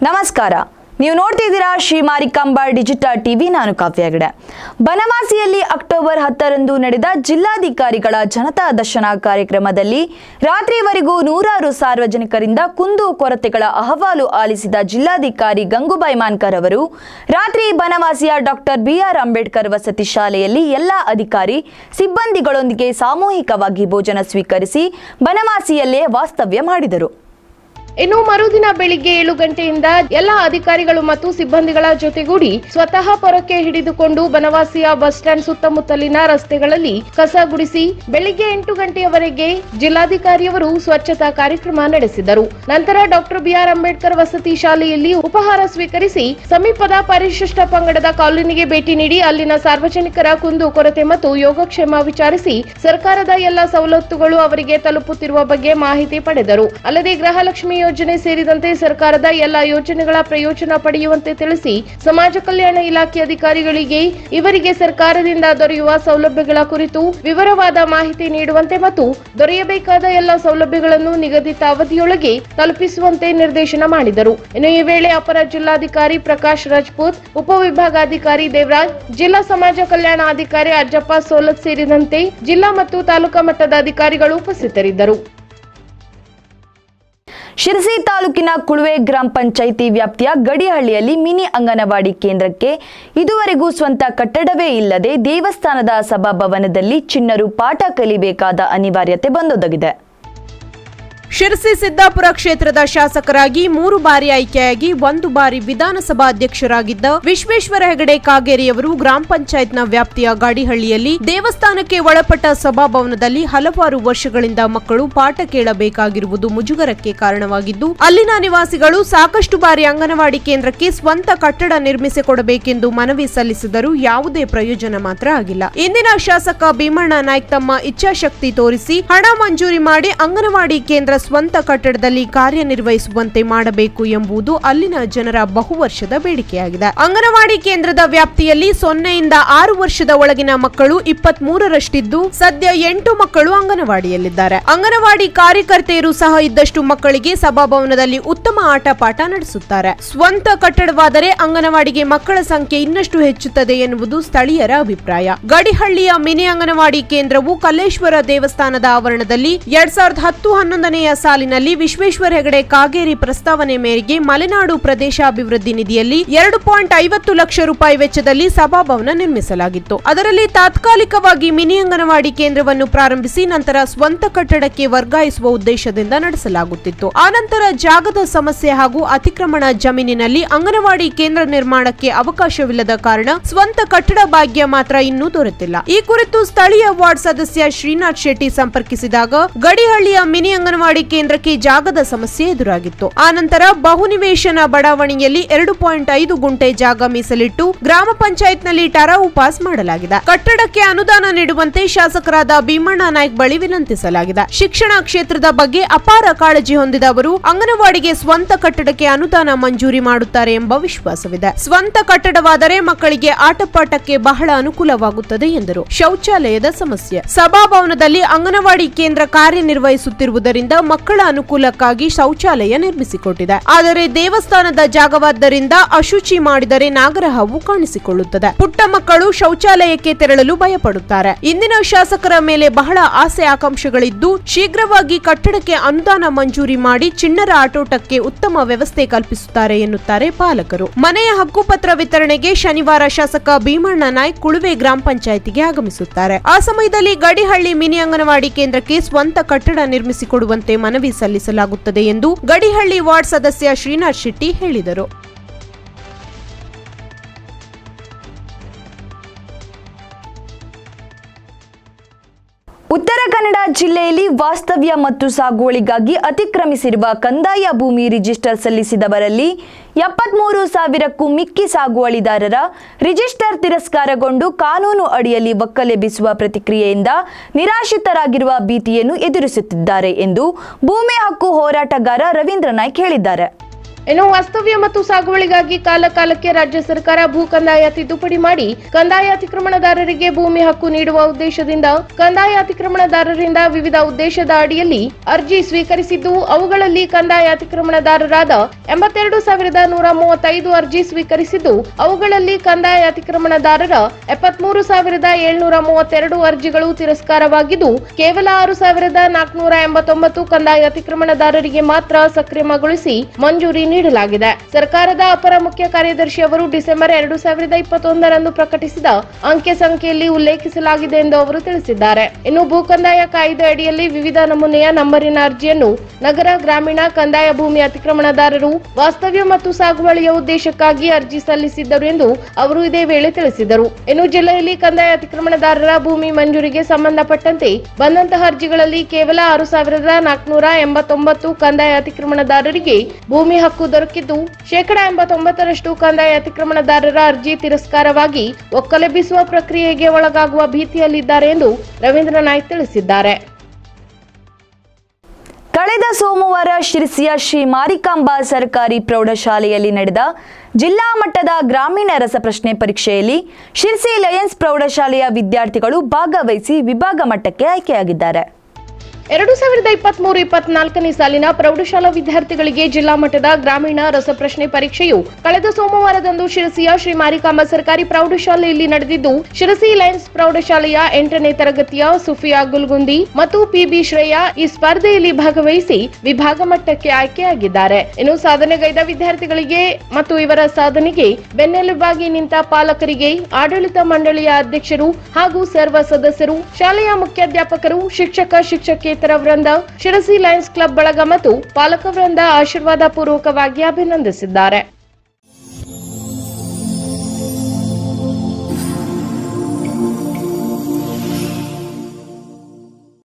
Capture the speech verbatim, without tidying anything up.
ನಮಸ್ಕಾರ. ನೀವು ನೋಡ್ತಿದ್ದೀರಾ ಶ್ರೀ ಮಾರಿಕಾಂಬಾ ಡಿಜಿಟಲ್ ಟಿವಿ. ನಾನು ಕಾವ್ಯ ಹೆಗಡೆ. ಬನವಾಸಿಯಲ್ಲಿ ಅಕ್ಟೋಬರ್ ಹತ್ತರಂದು ನಡೆದ ಜಿಲ್ಲಾಧಿಕಾರಿಗಳ ಜನತಾ ದರ್ಶನ ಕಾರ್ಯಕ್ರಮದಲ್ಲಿ ರಾತ್ರಿವರೆಗೂ ನೂರಾರು ಸಾರ್ವಜನಿಕರಿಂದ ಕುಂದು ಕೊರತೆಗಳ ಅಹವಾಲು ಆಲಿಸಿದ ಜಿಲ್ಲಾಧಿಕಾರಿ ಗಂಗೂಬಾಯಿ ಮಾನ್ಕರ್ ಅವರು ರಾತ್ರಿ ಬನವಾಸಿಯ ಡಾಕ್ಟರ್ ಬಿ ಆರ್ ಅಂಬೇಡ್ಕರ್ ವಸತಿ ಶಾಲೆಯಲ್ಲಿ ಎಲ್ಲ ಅಧಿಕಾರಿ ಸಿಬ್ಬಂದಿಗಳೊಂದಿಗೆ ಸಾಮೂಹಿಕವಾಗಿ ಭೋಜನ ಸ್ವೀಕರಿಸಿ ಬನವಾಸಿಯಲ್ಲೇ ವಾಸ್ತವ್ಯ ಮಾಡಿದರು. ಇನ್ನು ಮರುದಿನ ಬೆಳಿಗ್ಗೆ ಏಳು ಗಂಟೆಯಿಂದ ಎಲ್ಲ ಅಧಿಕಾರಿಗಳು ಮತ್ತು ಸಿಬ್ಬಂದಿಗಳ ಜೊತೆಗೂಡಿ ಸ್ವತಃ ಪೊರಕೆ ಹಿಡಿದುಕೊಂಡು ಬನವಾಸಿಯ ಬಸ್ ಸ್ಟ್ಯಾಂಡ್ ಸುತ್ತಮುತ್ತಲಿನ ರಸ್ತೆಗಳಲ್ಲಿ ಕಸ ಗುಡಿಸಿ ಬೆಳಿಗ್ಗೆ ಎಂಟು ಗಂಟೆಯವರೆಗೆ ಜಿಲ್ಲಾಧಿಕಾರಿಯವರು ಸ್ವಚ್ಛತಾ ಕಾರ್ಯಕ್ರಮ ನಡೆಸಿದರು. ನಂತರ ಡಾಕ್ಟರ್ ಬಿ ಆರ್ ಅಂಬೇಡ್ಕರ್ ವಸತಿ ಶಾಲೆಯಲ್ಲಿ ಉಪಹಾರ ಸ್ವೀಕರಿಸಿ ಸಮೀಪದ ಪರಿಶಿಷ್ಟ ಪಂಗಡದ ಕಾಲೋನಿಗೆ ಭೇಟಿ ನೀಡಿ ಅಲ್ಲಿನ ಸಾರ್ವಜನಿಕರ ಕುಂದು ಕೊರತೆ ಮತ್ತು ಯೋಗಕ್ಷೇಮ ವಿಚಾರಿಸಿ ಸರ್ಕಾರದ ಎಲ್ಲ ಸವಲತ್ತುಗಳು ಅವರಿಗೆ ತಲುಪುತ್ತಿರುವ ಬಗ್ಗೆ ಮಾಹಿತಿ ಪಡೆದರು. ಅಲ್ಲದೆ ಗೃಹಲಕ್ಷ್ಮಿ ಯೋಜನೆ ಸೇರಿದಂತೆ ಸರ್ಕಾರದ ಎಲ್ಲ ಯೋಜನೆಗಳ ಪ್ರಯೋಜನ ಪಡೆಯುವಂತೆ ತಿಳಿಸಿ ಸಮಾಜ ಕಲ್ಯಾಣ ಇಲಾಖೆ ಅಧಿಕಾರಿಗಳಿಗೆ ಇವರಿಗೆ ಸರ್ಕಾರದಿಂದ ದೊರೆಯುವ ಸೌಲಭ್ಯಗಳ ಕುರಿತು ವಿವರವಾದ ಮಾಹಿತಿ ನೀಡುವಂತೆ ಮತ್ತು ದೊರೆಯಬೇಕಾದ ಎಲ್ಲ ಸೌಲಭ್ಯಗಳನ್ನು ನಿಗದಿತ ಅವಧಿಯೊಳಗೆ ತಲುಪಿಸುವಂತೆ ನಿರ್ದೇಶನ ಮಾಡಿದರು. ಇನ್ನು ಈ ವೇಳೆ ಅಪರ ಜಿಲ್ಲಾಧಿಕಾರಿ ಪ್ರಕಾಶ್ ರಾಜ್ಪೂತ್, ಉಪವಿಭಾಗಾಧಿಕಾರಿ ದೇವರಾಜ್, ಜಿಲ್ಲಾ ಸಮಾಜ ಕಲ್ಯಾಣ ಅಧಿಕಾರಿ ಅಜ್ಜಪ್ಪ ಸೋಲತ್ ಸೇರಿದಂತೆ ಜಿಲ್ಲಾ ಮತ್ತು ತಾಲೂಕಾ ಮಟ್ಟದ ಅಧಿಕಾರಿಗಳು ಉಪಸ್ಥಿತರಿದ್ದರು. ಶಿರಸಿ ತಾಲೂಕಿನ ಕುಳುವೆ ಗ್ರಾಮ ಪಂಚಾಯಿತಿ ವ್ಯಾಪ್ತಿಯ ಗಡಿಹಳ್ಳಿಯಲ್ಲಿ ಮಿನಿ ಅಂಗನವಾಡಿ ಕೇಂದ್ರಕ್ಕೆ ಇದುವರೆಗೂ ಸ್ವಂತ ಕಟ್ಟಡವೇ ಇಲ್ಲದೆ ದೇವಸ್ಥಾನದ ಸಭಾಭವನದಲ್ಲಿ ಚಿಣ್ಣರು ಪಾಠ ಕಲಿಬೇಕಾದ ಅನಿವಾರ್ಯತೆ ಬಂದೊದಗಿದೆ. ಶಿರಸಿ ಸಿದ್ದಾಪುರ ಕ್ಷೇತ್ರದ ಶಾಸಕರಾಗಿ ಮೂರು ಬಾರಿ ಆಯ್ಕೆಯಾಗಿ ಒಂದು ಬಾರಿ ವಿಧಾನಸಭಾ ಅಧ್ಯಕ್ಷರಾಗಿದ್ದ ವಿಶ್ವೇಶ್ವರ ಹೆಗಡೆ ಕಾಗೇರಿಯವರು ಗ್ರಾಮ ಪಂಚಾಯತ್ನ ವ್ಯಾಪ್ತಿಯ ಗಾಡಿಹಳ್ಳಿಯಲ್ಲಿ ದೇವಸ್ಥಾನಕ್ಕೆ ಒಳಪಟ್ಟ ಸಭಾಭವನದಲ್ಲಿ ಹಲವಾರು ವರ್ಷಗಳಿಂದ ಮಕ್ಕಳು ಪಾಠ ಕೇಳಬೇಕಾಗಿರುವುದು ಮುಜುಗರಕ್ಕೆ ಕಾರಣವಾಗಿದ್ದು ಅಲ್ಲಿನ ನಿವಾಸಿಗಳು ಸಾಕಷ್ಟು ಬಾರಿ ಅಂಗನವಾಡಿ ಕೇಂದ್ರಕ್ಕೆ ಸ್ವಂತ ಕಟ್ಟಡ ನಿರ್ಮಿಸಿಕೊಡಬೇಕೆಂದು ಮನವಿ ಸಲ್ಲಿಸಿದರೂ ಯಾವುದೇ ಪ್ರಯೋಜನ ಮಾತ್ರ ಆಗಿಲ್ಲ. ಇಂದಿನ ಶಾಸಕ ಭೀಮಣ್ಣ ನಾಯ್ಕ್ ತಮ್ಮ ಇಚ್ಛಾಶಕ್ತಿ ತೋರಿಸಿ ಹಣ ಮಂಜೂರಿ ಮಾಡಿ ಅಂಗನವಾಡಿ ಕೇಂದ್ರ ಸ್ವಂತ ಕಟ್ಟಡದಲ್ಲಿ ಕಾರ್ಯನಿರ್ವಹಿಸುವಂತೆ ಮಾಡಬೇಕು ಎಂಬುದು ಅಲ್ಲಿನ ಜನರ ಬಹುವರ್ಷದ ಬೇಡಿಕೆಯಾಗಿದೆ. ಅಂಗನವಾಡಿ ಕೇಂದ್ರದ ವ್ಯಾಪ್ತಿಯಲ್ಲಿ ಸೊನ್ನೆಯಿಂದ ಆರು ವರ್ಷದ ಒಳಗಿನ ಮಕ್ಕಳು ಇಪ್ಪತ್ತ್ ಮೂರರಷ್ಟಿದ್ದು ಸದ್ಯ ಎಂಟು ಮಕ್ಕಳು ಅಂಗನವಾಡಿಯಲ್ಲಿದ್ದಾರೆ. ಅಂಗನವಾಡಿ ಕಾರ್ಯಕರ್ತೆಯರು ಸಹ ಇದ್ದಷ್ಟು ಮಕ್ಕಳಿಗೆ ಸಭಾಭವನದಲ್ಲಿ ಉತ್ತಮ ಆಟ ಪಾಠ ನಡೆಸುತ್ತಾರೆ. ಸ್ವಂತ ಕಟ್ಟಡವಾದರೆ ಅಂಗನವಾಡಿಗೆ ಮಕ್ಕಳ ಸಂಖ್ಯೆ ಇನ್ನಷ್ಟು ಹೆಚ್ಚುತ್ತದೆ ಎನ್ನುವುದು ಸ್ಥಳೀಯರ ಅಭಿಪ್ರಾಯ. ಗಡಿಹಳ್ಳಿಯ ಮಿನಿ ಅಂಗನವಾಡಿ ಕೇಂದ್ರವು ಕಲ್ಲೇಶ್ವರ ದೇವಸ್ಥಾನದ ಆವರಣದಲ್ಲಿ ಎರಡ್ ಸಾವಿರದ ಹತ್ತು ಹನ್ನೊಂದನೆಯ ಸಾಲಿನಲ್ಲಿ ವಿಶ್ವೇಶ್ವರ ಹೆಗಡೆ ಕಾಗೇರಿ ಪ್ರಸ್ತಾವನೆ ಮೇರೆಗೆ ಮಲೆನಾಡು ಪ್ರದೇಶಾಭಿವೃದ್ಧಿ ನಿಧಿಯಲ್ಲಿ ಎರಡು ಪಾಯಿಂಟ್ ಐವತ್ತು ಲಕ್ಷ ರೂಪಾಯಿ ವೆಚ್ಚದಲ್ಲಿ ಸಭಾಭವನ ನಿರ್ಮಿಸಲಾಗಿತ್ತು. ಅದರಲ್ಲಿ ತಾತ್ಕಾಲಿಕವಾಗಿ ಮಿನಿ ಅಂಗನವಾಡಿ ಕೇಂದ್ರವನ್ನು ಪ್ರಾರಂಭಿಸಿ ನಂತರ ಸ್ವಂತ ಕಟ್ಟಡಕ್ಕೆ ವರ್ಗಾಯಿಸುವ ಉದ್ದೇಶದಿಂದ ನಡೆಸಲಾಗುತ್ತಿತ್ತು. ಆನಂತರ ಜಾಗದ ಸಮಸ್ಯೆ ಹಾಗೂ ಅತಿಕ್ರಮಣ ಜಮೀನಿನಲ್ಲಿ ಅಂಗನವಾಡಿ ಕೇಂದ್ರ ನಿರ್ಮಾಣಕ್ಕೆ ಅವಕಾಶವಿಲ್ಲದ ಕಾರಣ ಸ್ವಂತ ಕಟ್ಟಡ ಭಾಗ್ಯ ಮಾತ್ರ ಇನ್ನೂ ದೊರೆತಿಲ್ಲ. ಈ ಕುರಿತು ಸ್ಥಳೀಯ ವಾರ್ಡ್ ಸದಸ್ಯ ಶ್ರೀನಾಥ್ ಶೆಟ್ಟಿ ಸಂಪರ್ಕಿಸಿದಾಗ ಗಡಿಹಳ್ಳಿಯ ಮಿನಿ ಅಂಗನವಾಡಿ ಕೇಂದ್ರಕ್ಕೆ ಜಾಗದ ಸಮಸ್ಯೆ ಎದುರಾಗಿತ್ತು. ಆನಂತರ ಬಹುನಿವೇಶನ ಬಡಾವಣೆಯಲ್ಲಿ ಎರಡು ಪಾಯಿಂಟ್ ಐದು ಗುಂಟೆ ಜಾಗ ಮೀಸಲಿಟ್ಟು ಗ್ರಾಮ ಪಂಚಾಯತ್ನಲ್ಲಿ ಟರಾವು ಪಾಸ್ ಮಾಡಲಾಗಿದೆ. ಕಟ್ಟಡಕ್ಕೆ ಅನುದಾನ ನೀಡುವಂತೆ ಶಾಸಕರಾದ ಭೀಮಣ್ಣ ನಾಯ್ಕ್ ಬಳಿ ವಿನಂತಿಸಲಾಗಿದೆ. ಶಿಕ್ಷಣ ಕ್ಷೇತ್ರದ ಬಗ್ಗೆ ಅಪಾರ ಕಾಳಜಿ ಹೊಂದಿದ ಅವರು ಅಂಗನವಾಡಿಗೆ ಸ್ವಂತ ಕಟ್ಟಡಕ್ಕೆ ಅನುದಾನ ಮಂಜೂರಿ ಮಾಡುತ್ತಾರೆ ಎಂಬ ವಿಶ್ವಾಸವಿದೆ. ಸ್ವಂತ ಕಟ್ಟಡವಾದರೆ ಮಕ್ಕಳಿಗೆ ಆಟಪಾಠಕ್ಕೆ ಬಹಳ ಅನುಕೂಲವಾಗುತ್ತದೆ ಎಂದರು. ಶೌಚಾಲಯದ ಸಮಸ್ಯೆ. ಸಭಾಭವನದಲ್ಲಿ ಅಂಗನವಾಡಿ ಕೇಂದ್ರ ಕಾರ್ಯನಿರ್ವಹಿಸುತ್ತಿರುವುದರಿಂದ ಮಕ್ಕಳ ಅನುಕೂಲಕ್ಕಾಗಿ ಶೌಚಾಲಯ ನಿರ್ಮಿಸಿಕೊಟ್ಟಿದೆ. ಆದರೆ ದೇವಸ್ಥಾನದ ಜಾಗವಾದ್ದರಿಂದ ಅಶುಚಿ ಮಾಡಿದರೆ ನಾಗರಹಾವು ಕಾಣಿಸಿಕೊಳ್ಳುತ್ತದೆ. ಪುಟ್ಟ ಮಕ್ಕಳು ಶೌಚಾಲಯಕ್ಕೆ ತೆರಳಲು ಭಯಪಡುತ್ತಾರೆ. ಇಂದಿನ ಶಾಸಕರ ಮೇಲೆ ಬಹಳ ಆಸೆ ಆಕಾಂಕ್ಷೆಗಳಿದ್ದು ಶೀಘ್ರವಾಗಿ ಕಟ್ಟಡಕ್ಕೆ ಅನುದಾನ ಮಂಜೂರಿ ಮಾಡಿ ಚಿಣ್ಣರ ಆಟೋಟಕ್ಕೆ ಉತ್ತಮ ವ್ಯವಸ್ಥೆ ಕಲ್ಪಿಸುತ್ತಾರೆ ಎನ್ನುತ್ತಾರೆ ಪಾಲಕರು. ಮನೆಯ ಹಕ್ಕುಪತ್ರ ವಿತರಣೆಗೆ ಶನಿವಾರ ಶಾಸಕ ಭೀಮಣ್ಣ ನಾಯ್ಕ್ ಕುಳುವೆ ಗ್ರಾಮ ಪಂಚಾಯಿತಿಗೆ ಆಗಮಿಸುತ್ತಾರೆ. ಆ ಸಮಯದಲ್ಲಿ ಗಡಿಹಳ್ಳಿ ಮಿನಿ ಅಂಗನವಾಡಿ ಕೇಂದ್ರಕ್ಕೆ ಸ್ವಂತ ಕಟ್ಟಡ ನಿರ್ಮಿಸಿಕೊಡುವಂತೆ ಮನವಿ ಸಲ್ಲಿಸಲಾಗುತ್ತದೆ ಎಂದು ಗಡಿಹಳ್ಳಿ ವಾರ್ಡ್ ಸದಸ್ಯ ಶ್ರೀನಾಥ್ ಶೆಟ್ಟಿ ಹೇಳಿದರು. ಉತ್ತರ ಕನ್ನಡ ಜಿಲ್ಲೆಯಲ್ಲಿ ವಾಸ್ತವ್ಯ ಮತ್ತು ಸಾಗುವಳಿಗಾಗಿ ಅತಿಕ್ರಮಿಸಿರುವ ಕಂದಾಯ ಭೂಮಿ ರಿಜಿಸ್ಟರ್ ಸಲ್ಲಿಸಿದವರಲ್ಲಿ ಎಪ್ಪತ್ಮೂರು ಸಾವಿರಕ್ಕೂ ಮಿಕ್ಕಿ ಸಾಗುವಳಿದಾರರ ರಿಜಿಸ್ಟರ್ ತಿರಸ್ಕಾರಗೊಂಡು ಕಾನೂನು ಅಡಿಯಲ್ಲಿ ಒಕ್ಕಲೆಬ್ಬಿಸುವ ಪ್ರತಿಕ್ರಿಯೆಯಿಂದ ನಿರಾಶ್ರಿತರಾಗಿರುವ ಭೀತಿಯನ್ನು ಎದುರಿಸುತ್ತಿದ್ದಾರೆ ಎಂದು ಭೂಮಿ ಹಕ್ಕು ಹೋರಾಟಗಾರ ರವೀಂದ್ರ ನಾಯ್ಕ್ ಹೇಳಿದ್ದಾರೆ. ಇನ್ನು ವಾಸ್ತವ್ಯ ಮತ್ತು ಸಾಗುವಳಿಗಾಗಿ ಕಾಲ ಕಾಲಕ್ಕೆ ರಾಜ್ಯ ಸರ್ಕಾರ ಭೂ ಕಂದಾಯ ತಿದ್ದುಪಡಿ ಮಾಡಿ ಕಂದಾಯ ಅತಿಕ್ರಮಣದಾರರಿಗೆ ಭೂಮಿ ಹಕ್ಕು ನೀಡುವ ಉದ್ದೇಶದಿಂದ ಕಂದಾಯ ಅತಿಕ್ರಮಣದಾರರಿಂದ ವಿವಿಧ ಉದ್ದೇಶದ ಅಡಿಯಲ್ಲಿ ಅರ್ಜಿ ಸ್ವೀಕರಿಸಿದ್ದು, ಅವುಗಳಲ್ಲಿ ಕಂದಾಯ ಅತಿಕ್ರಮಣದಾರರಾದ ಎಂಬತ್ತೆರಡು ಸಾವಿರದ ನೂರ ಮೂವತ್ತೈದು ಅರ್ಜಿ ಸ್ವೀಕರಿಸಿದ್ದು, ಅವುಗಳಲ್ಲಿ ಕಂದಾಯ ಅತಿಕ್ರಮಣದಾರರ ಎಪ್ಪತ್ಮೂರು ಸಾವಿರದ ಏಳ್ನೂರ ಮೂವತ್ತೆರಡು ಅರ್ಜಿಗಳು ತಿರಸ್ಕಾರವಾಗಿದ್ದು, ಕೇವಲ ಆರು ಸಾವಿರದ ನಾಲ್ಕುನೂರ ಎಂಬತ್ತೊಂಬತ್ತು ಕಂದಾಯ ಅತಿಕ್ರಮಣದಾರರಿಗೆ ಮಾತ್ರ ಸಕ್ರಮಗೊಳಿಸಿ ಮಂಜೂರಿ ನೀಡಲಾಗಿದೆ. ಸರ್ಕಾರದ ಅಪರ ಮುಖ್ಯ ಕಾರ್ಯದರ್ಶಿ ಅವರು ಡಿಸೆಂಬರ್ ಎರಡು ಸಾವಿರದ ಇಪ್ಪತ್ತೊಂದರಂದು ಪ್ರಕಟಿಸಿದ ಅಂಕೆ ಸಂಖ್ಯೆಯಲ್ಲಿ ಉಲ್ಲೇಖಿಸಲಾಗಿದೆ ಎಂದು ಅವರು ತಿಳಿಸಿದ್ದಾರೆ. ಇನ್ನು ಭೂ ಕಂದಾಯ ಕಾಯ್ದೆ ಅಡಿಯಲ್ಲಿ ವಿವಿಧ ನಮೂನೆಯ ನಂಬರಿನ ಅರ್ಜಿಯನ್ನು ನಗರ, ಗ್ರಾಮೀಣ ಕಂದಾಯ ಭೂಮಿ ಅತಿಕ್ರಮಣದಾರರು ವಾಸ್ತವ್ಯ ಮತ್ತು ಸಾಗುವಳಿಯ ಉದ್ದೇಶಕ್ಕಾಗಿ ಅರ್ಜಿ ಸಲ್ಲಿಸಿದ್ದರು ಎಂದು ಅವರು ಇದೇ ವೇಳೆ ತಿಳಿಸಿದರು. ಇನ್ನು ಜಿಲ್ಲೆಯಲ್ಲಿ ಕಂದಾಯ ಅತಿಕ್ರಮಣದಾರರ ಭೂಮಿ ಮಂಜೂರಿಗೆ ಸಂಬಂಧಪಟ್ಟಂತೆ ಬಂದಂತಹ ಅರ್ಜಿಗಳಲ್ಲಿ ಕೇವಲ ಆರು ಸಾವಿರದ ನಾಲ್ಕುನೂರ ಎಂಬತ್ತೊಂಬತ್ತು ಕಂದಾಯ ಅತಿಕ್ರಮಣದಾರರಿಗೆ ಭೂಮಿ ಹಕ್ಕು ದೊರಕಿದ್ದು, ಶೇಕಡಾ ಎಂಬತ್ತೊಂಬತ್ತರಷ್ಟು ಕಂದಾಯ ಅತಿಕ್ರಮಣದಾರರ ಅರ್ಜಿ ತಿರಸ್ಕಾರವಾಗಿ ಒಕ್ಕಲೆಬ್ಬಿಸುವ ಪ್ರಕ್ರಿಯೆಗೆ ಒಳಗಾಗುವ ಭೀತಿಯಲ್ಲಿದ್ದಾರೆ ಎಂದು ರವೀಂದ್ರ ನಾಯ್ಕ್ ತಿಳಿಸಿದ್ದಾರೆ. ಕಳೆದ ಸೋಮವಾರ ಶಿರಸಿಯ ಶ್ರೀ ಮಾರಿಕಾಂಬಾ ಸರ್ಕಾರಿ ಪ್ರೌಢಶಾಲೆಯಲ್ಲಿ ನಡೆದ ಜಿಲ್ಲಾ ಮಟ್ಟದ ಗ್ರಾಮೀಣ ರಸಪ್ರಶ್ನೆ ಪರೀಕ್ಷೆಯಲ್ಲಿ ಶಿರಸಿ ಲಯನ್ಸ್ ಪ್ರೌಢಶಾಲೆಯ ವಿದ್ಯಾರ್ಥಿಗಳು ಭಾಗವಹಿಸಿ ವಿಭಾಗ ಮಟ್ಟಕ್ಕೆ ಆಯ್ಕೆಯಾಗಿದ್ದಾರೆ. ಎರಡು ಸಾವಿರದ ಇಪ್ಪತ್ಮೂರು ಇಪ್ಪತ್ನಾಲ್ಕನೇ ಸಾಲಿನ ಪ್ರೌಢಶಾಲಾ ವಿದ್ಯಾರ್ಥಿಗಳಿಗೆ ಜಿಲ್ಲಾ ಮಟ್ಟದ ಗ್ರಾಮೀಣ ರಸಪ್ರಶ್ನೆ ಪರೀಕ್ಷೆಯು ಕಳೆದ ಸೋಮವಾರದಂದು ಶಿರಸಿಯ ಶ್ರೀ ಮಾರಿಕಾಂಬಾ ಸರ್ಕಾರಿ ಪ್ರೌಢಶಾಲೆಯಲ್ಲಿ ನಡೆದಿದ್ದು, ಶಿರಸಿ ಲಯನ್ಸ್ ಪ್ರೌಢಶಾಲೆಯ ಎಂಟನೇ ತರಗತಿಯ ಸುಫಿಯಾ ಗುಲ್ಗುಂದಿ ಮತ್ತು ಪಿಬಿ ಶ್ರೇಯಾ ಈ ಸ್ಪರ್ಧೆಯಲ್ಲಿ ಭಾಗವಹಿಸಿ ವಿಭಾಗ ಮಟ್ಟಕ್ಕೆ ಆಯ್ಕೆಯಾಗಿದ್ದಾರೆ. ಇನ್ನು ಸಾಧನೆಗೈದ ವಿದ್ಯಾರ್ಥಿಗಳಿಗೆ ಮತ್ತು ಇವರ ಸಾಧನೆಗೆ ಬೆನ್ನೆಲುಬಾಗಿ ನಿಂತ ಪಾಲಕರಿಗೆ, ಆಡಳಿತ ಮಂಡಳಿಯ ಅಧ್ಯಕ್ಷರು ಹಾಗೂ ಸರ್ವ ಸದಸ್ಯರು, ಶಾಲೆಯ ಮುಖ್ಯಾಧ್ಯಾಪಕರು, ಶಿಕ್ಷಕ ಶಿಕ್ಷಕಿ ವೃಂದ, ಶಿರಸಿ ಲಯನ್ಸ್ ಕ್ಲಬ್ ಬಳಗ ಮತ್ತು ಪಾಲಕ ವೃಂದ ಆಶೀರ್ವಾದ ಪೂರ್ವಕವಾಗಿ ಅಭಿನಂದಿಸಿದ್ದಾರೆ.